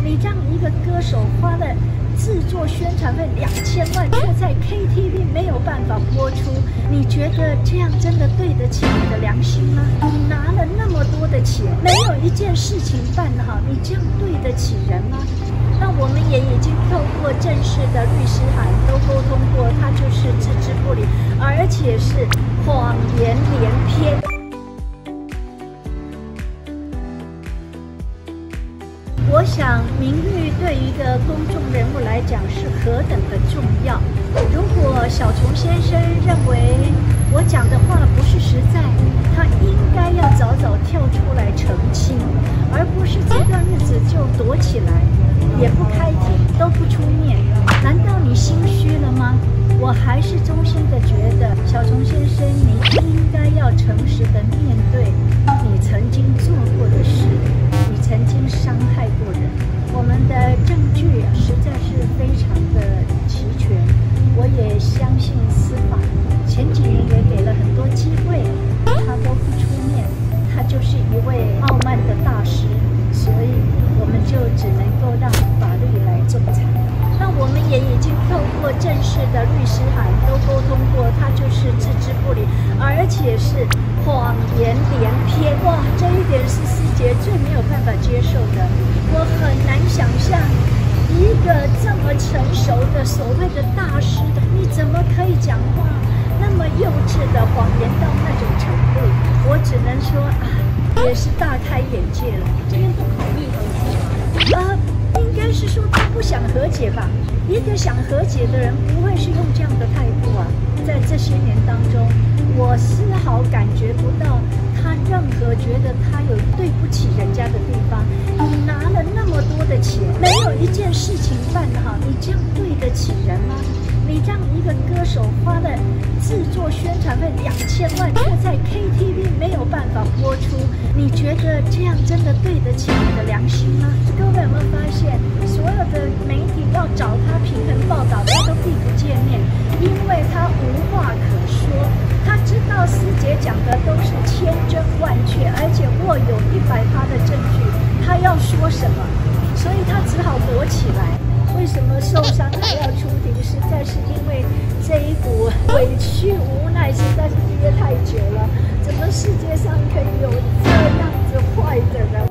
你让一个歌手花了制作宣传费2000万，却在 KTV 没有办法播出，你觉得这样真的对得起你的良心吗？你拿了那么多的钱，没有一件事情办好，你这样对得起人吗？那我们也已经透过正式的律师函都沟通过，他就是置之不理，而且是谎言连篇。我想名誉对于一个公众人物来讲是何等的重要。如果小虫先生认为我讲的话不是实在，他应该要早早跳出来澄清，而不是这段日子就躲起来，也不开庭，都不出面。难道你心虚了吗？我还是衷心的觉得，小虫先生，你应该要诚实的面对你曾经做过的事，你曾经伤害过人。我们的证据实在是非常的齐全，我也相信司法前几年也给了很多机会，他都不出面，他就是一位傲慢的大师，所以我们就只能够让法律来仲裁。那我们也已经透过正式的律师函都沟通过，他就是置之不理，而且是谎言连篇。哇，这一点是师姐最没有办法接受的。我很难想象一个这么成熟的所谓的大师，你怎么可以讲话那么幼稚的谎言到那种程度？我只能说啊，也是大开眼界了。这边不考虑和解吗？应该是说他不想和解吧。一个想和解的人不会是用这样的态度啊。在这些年当中，我丝毫感觉不到他任何觉得他有对不起人家的地方。你拿了那么多的钱，没有一件事情办好，你这样对得起人吗？你让一个歌手花了制作宣传费2000万，却在 KTV 没有办法播出，你觉得这样真的对得起你的良心吗？各位有没有发现，所有的媒体要找他平衡报道，他都避不见面，因为他无话可说。他知道师姐讲的都是千真万确，而且握有100%的证据，他要说什么？所以他只好躲起来。为什么受伤还要出庭？实在是因为这一股委屈无奈实在是憋太久了。怎么世界上可以有这样子坏的人？